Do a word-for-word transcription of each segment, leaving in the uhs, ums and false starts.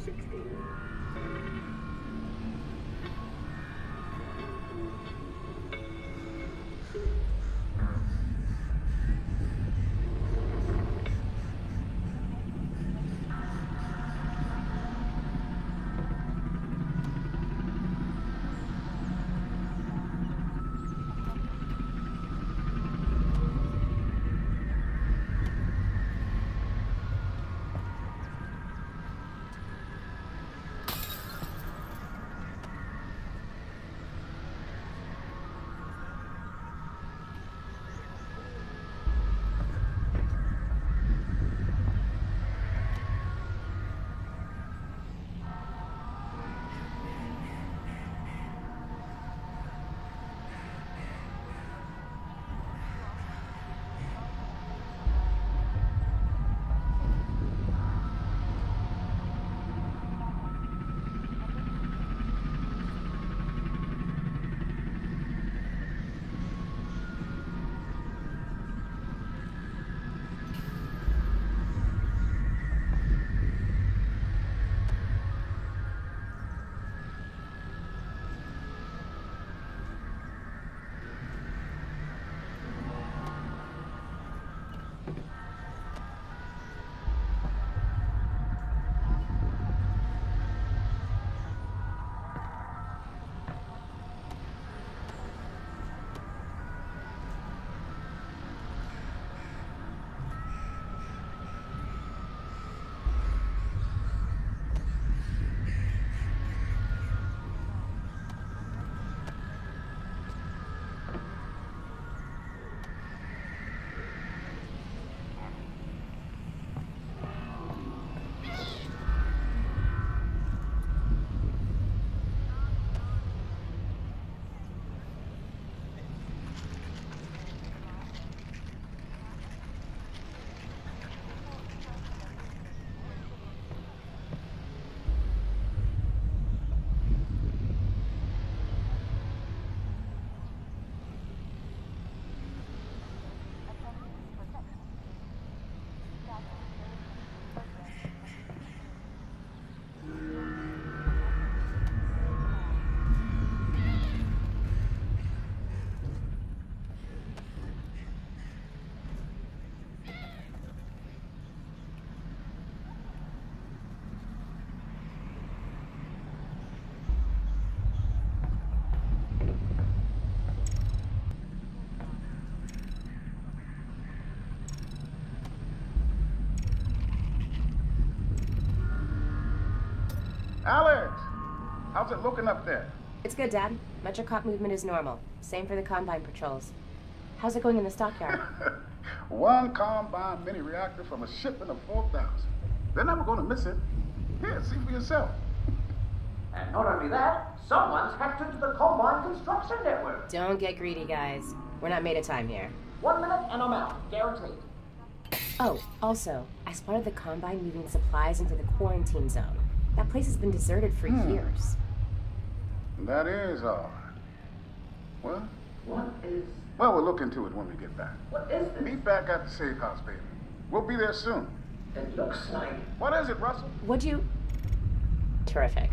Alyx! How's it looking up there? It's good, Dad. Metrocop movement is normal. Same for the Combine patrols. How's it going in the stockyard? One Combine mini reactor from a shipment of four thousand. They're never going to miss it. Here, see for yourself. And not only that, someone's hacked into the Combine construction network. Don't get greedy, guys. We're not made of time here. One minute and I'm out. Guaranteed. Oh, also, I spotted the Combine moving supplies into the quarantine zone. That place has been deserted for hmm. years. That is odd. What? What is... Well, we'll look into it when we get back. What is this? Meet back at the safe house, baby. We'll be there soon. It looks like... What is it, Russell? Would you... Terrific.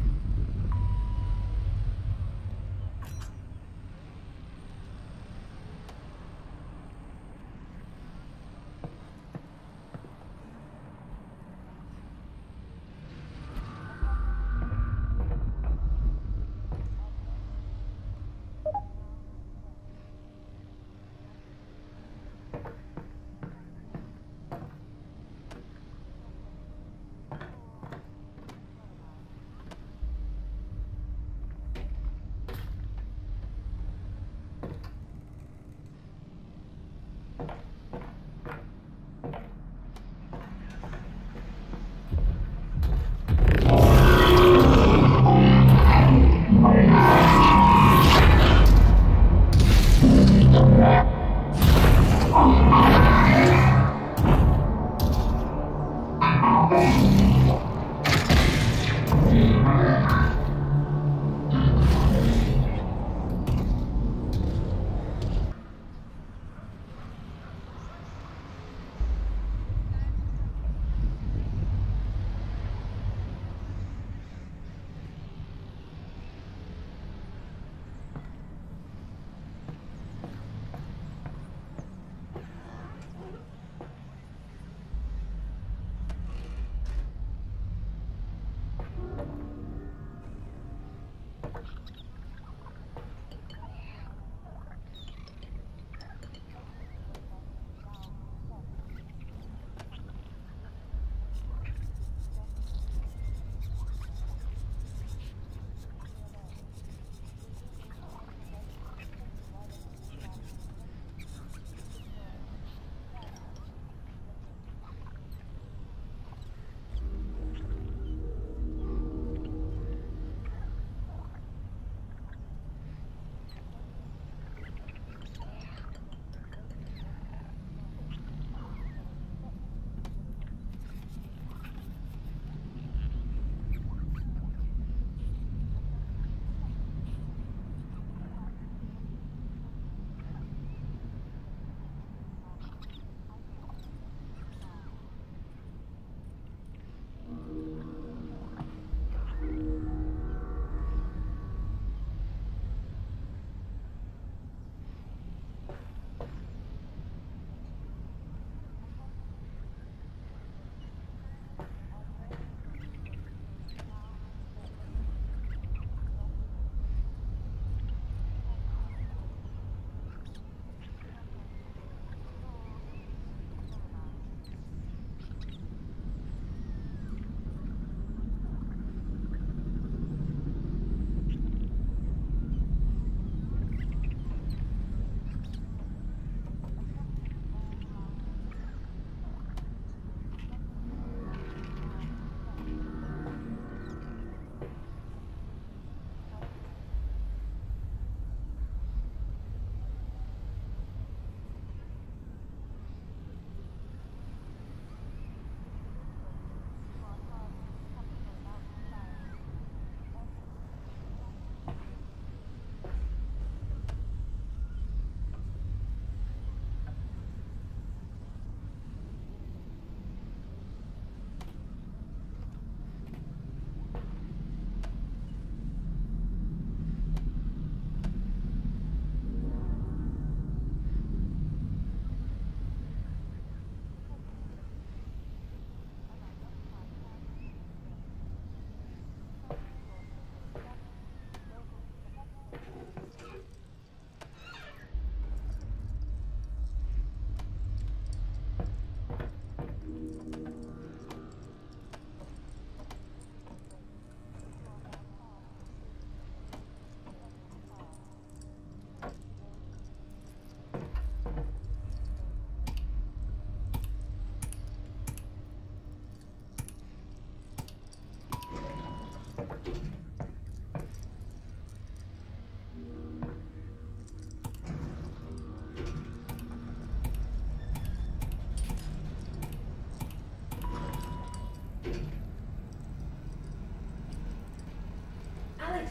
Alyx!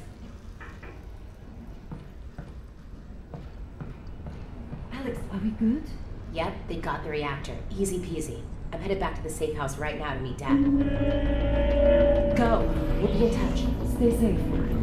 Alyx, Are we good? Yep, they got the reactor. Easy peasy. I'm headed back to the safe house right now to meet Dad. Go! We'll be in touch. Stay safe.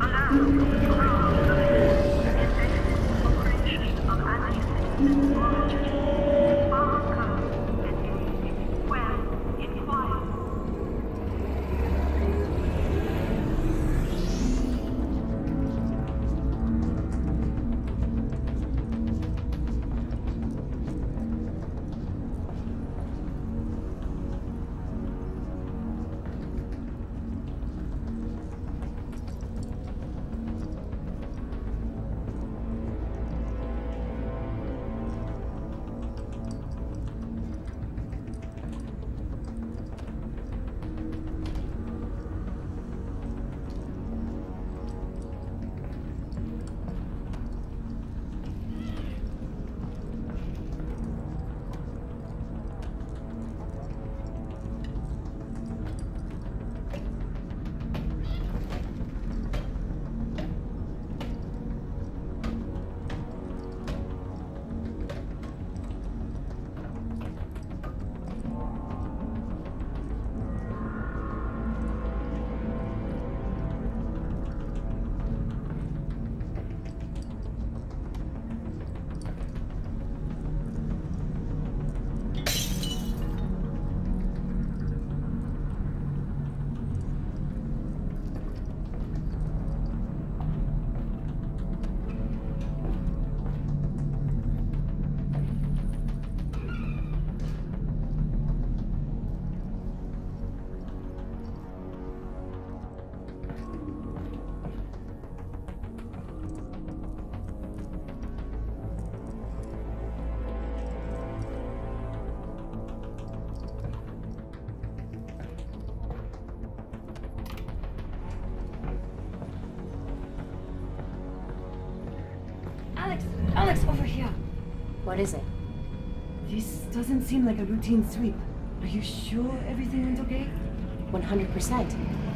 Alyx! Alyx, over here! What is it? This doesn't seem like a routine sweep. Are you sure everything went okay? one hundred percent.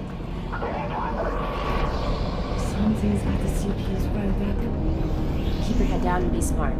Something's got the C Ps riled up. Keep your head down and be smart.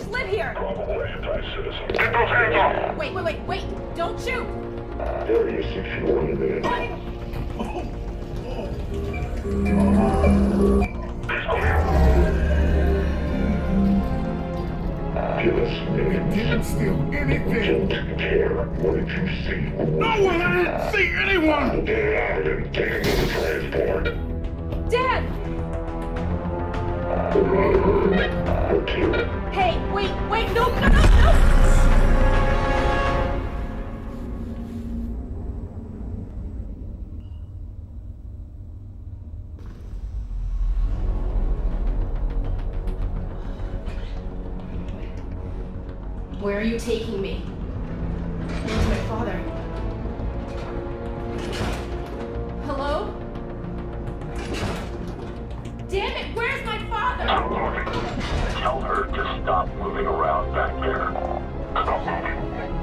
just live here? Probable anti-citizen. Get those hands off! Wait, wait, wait, wait! Don't shoot! Area secure limited. It's clear. Give us names. Didn't steal anything. Don't care. What did you see? No one! I didn't see anyone! Get it out and take it to the transport. Dad! Okay. Hey, wait, wait, no, no, no, no! Where are you taking me? Where's my father? Hello? Damn it, where's my father? Stop moving. Tell her to stop moving around back there. Stop moving.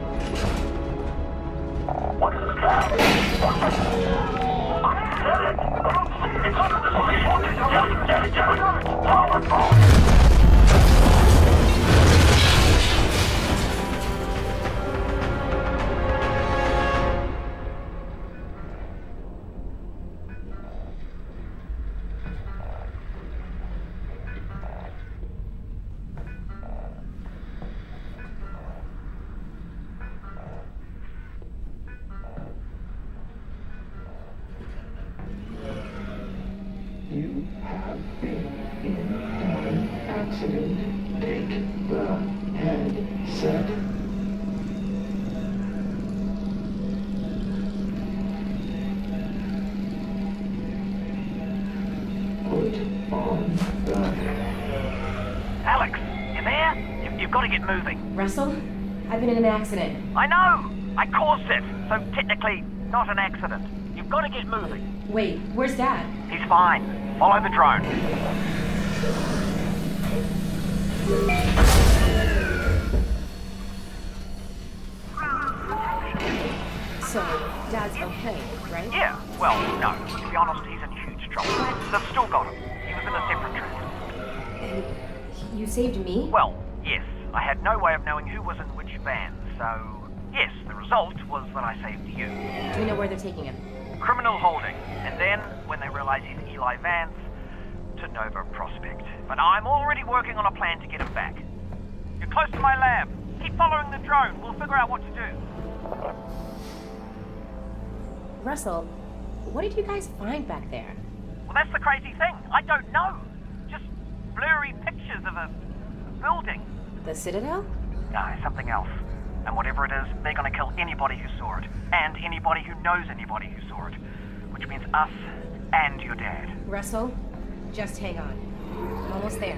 What is that? I get it. I don't see it. It's under the sea. Get it, get it, get it. Power phone. You have been in an accident. Take the headset. Put on the... Alex, you there? You, you've got to get moving. Russell? I've been in an accident. I know! I caused it, so technically not an accident. You've got to get moving. Wait, where's Dad? He's fine. Follow the drone. So, Dad's okay, right? Yeah, well, no. To be honest, he's in huge trouble. They've still got him. He was in a separate track. And you saved me? Well, yes. I had no way of knowing who was in which van, so... Yes, the result was that I saved you. Do you know where they're taking him? Criminal holding. And then, when they realize he's Eli Vance, to Nova Prospect. But I'm already working on a plan to get him back. You're close to my lab. Keep following the drone. We'll figure out what to do. Russell, what did you guys find back there? Well, that's the crazy thing. I don't know. Just blurry pictures of a building. The Citadel? No, something else. And whatever it is, they're gonna kill anybody who saw it. And anybody who knows anybody who saw it. Which means us and your dad. Russell, just hang on. I'm almost there.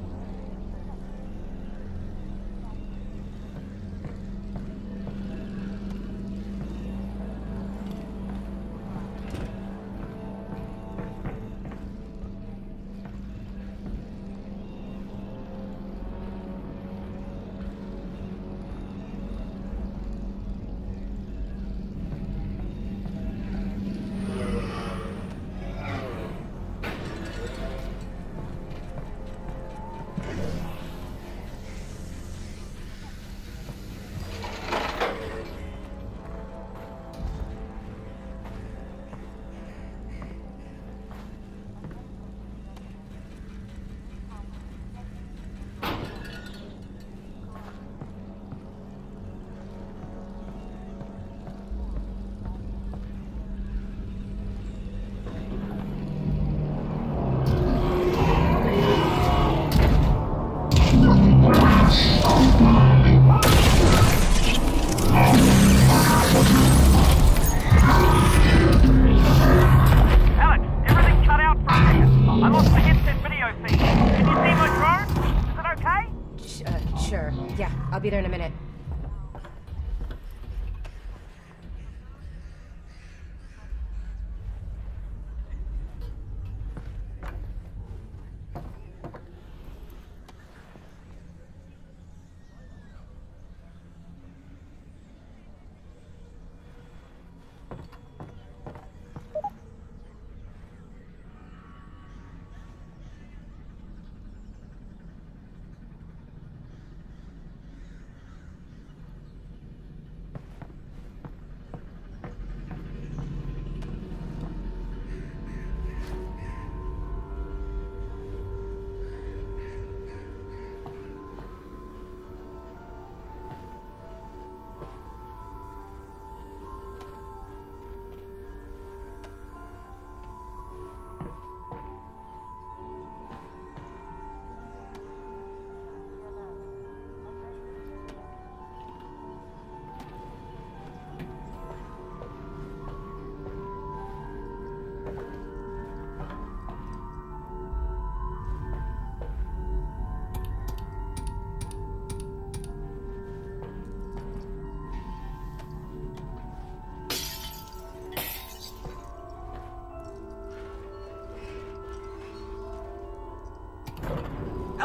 I'll be there in a minute.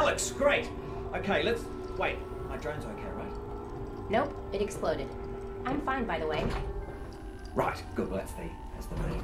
Alyx, great. Okay, let's... Wait, my drone's okay, right? Nope, it exploded. I'm fine, by the way. Right, good, well that's the, that's the main.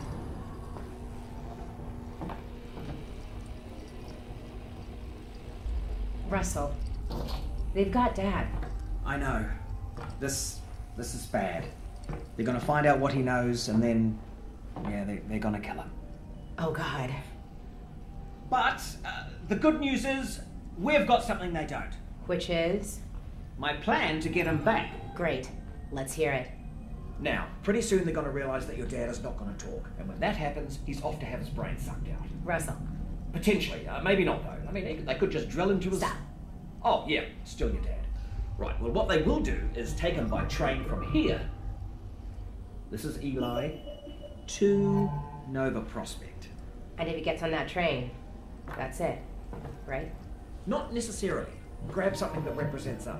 Russell, they've got Dad. I know. This, this is bad. They're gonna find out what he knows and then, yeah, they, they're gonna kill him. Oh, God. But, uh, the good news is, we've got something they don't. Which is? My plan to get him back. Great. Let's hear it. Now, pretty soon they're gonna realise that your dad is not gonna talk. And when that happens, he's off to have his brain sucked out. Russell. Potentially. Uh, maybe not, though. I mean, they, they could just drill into his... Stop. Oh, yeah. Still your dad. Right. Well, what they will do is take him by train from here. This is Eli. To Nova Prospect. And if he gets on that train, that's it, right? Not necessarily. Grab something that represents us.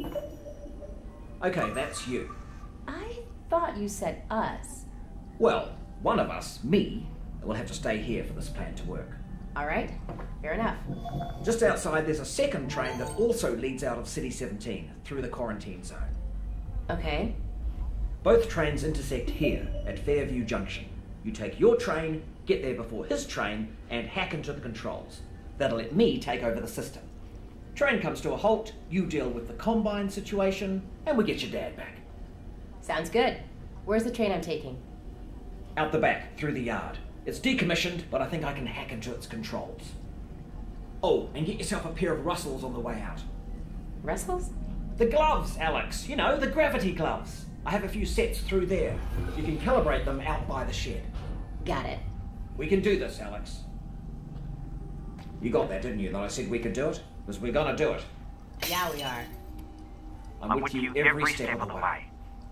Okay, that's you. I thought you said us. Well, one of us, me, will have to stay here for this plan to work. All right, fair enough. Just outside, there's a second train that also leads out of City seventeen, through the quarantine zone. Okay. Both trains intersect here, at Fairview Junction. You take your train, get there before his train, and hack into the controls. That'll let me take over the system. Train comes to a halt, you deal with the Combine situation, and we get your dad back. Sounds good. Where's the train I'm taking? Out the back, through the yard. It's decommissioned, but I think I can hack into its controls. Oh, and get yourself a pair of Russells on the way out. Russells? The gloves, Alyx. You know, the gravity gloves. I have a few sets through there. You can calibrate them out by the shed. Got it. We can do this, Alyx. You got that, didn't you, that I said we could do it? Because we're gonna do it. Yeah, we are. I'm, I'm with, you every, step, of the way. way.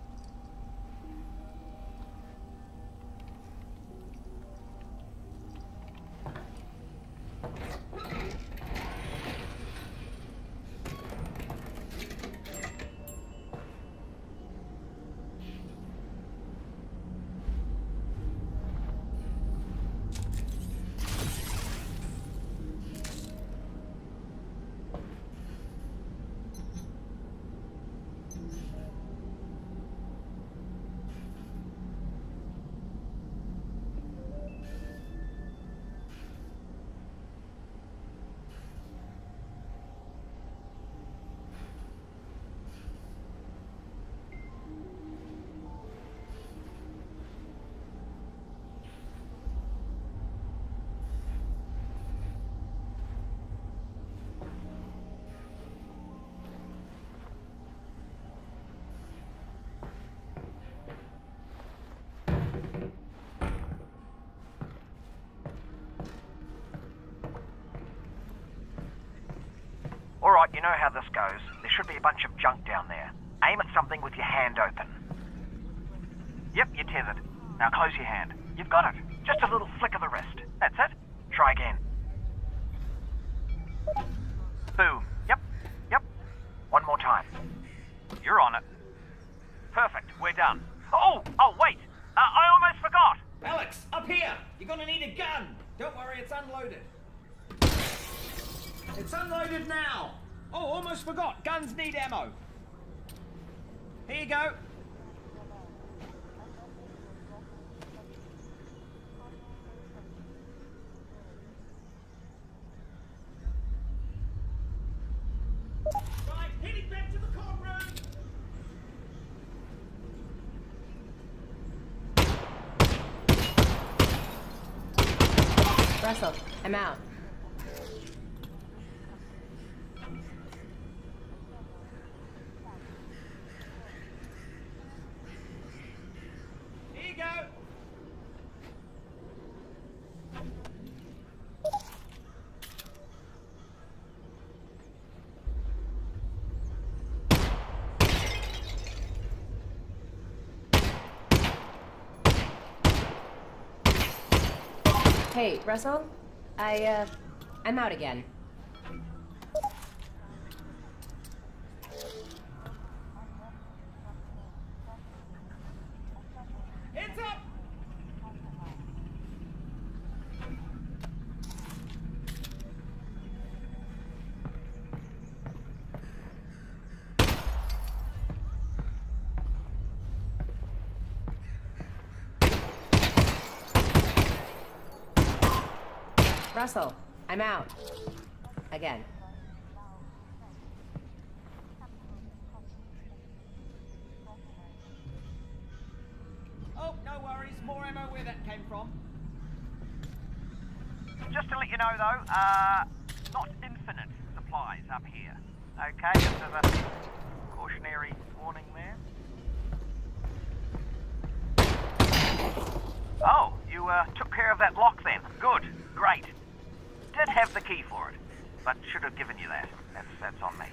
Alright, you know how this goes. There should be a bunch of junk down there. Aim at something with your hand open. Yep, you're tethered. Now close your hand. You've got it. Just a little flick of the wrist. That's it. Try again. Boom. Yep. Yep. One more time. You're on it. Perfect. We're done. Oh! Oh, wait! Uh, I almost forgot! Alyx, up here! You're gonna need a gun! Don't worry, it's unloaded. It's unloaded now! Oh, almost forgot. Guns need ammo. Here you go. Right, heading back to the comm room. Russell, I'm out. Hey, Russell? I, uh, I'm out again. Hands up! Russell, I'm out. Again. Oh, no worries. More ammo where that came from. Just to let you know, though, uh, not infinite supplies up here. Okay, just as a cautionary warning there. Oh, you uh, took care of that lock then. Good, great. Did have the key for it, but should have given you that. That's, that's on me.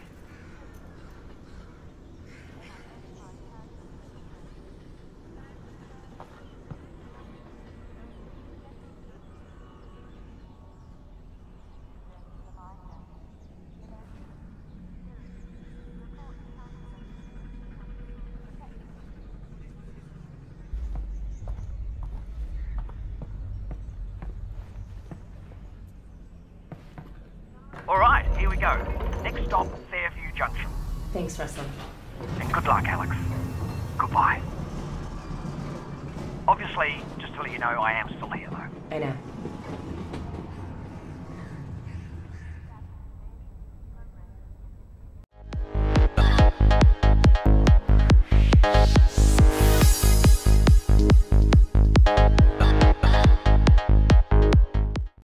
All right, here we go. Next stop, Fairview Junction. Thanks, Russell. And good luck, Alyx. Goodbye. Obviously, just to let you know, I am still here, though. I know.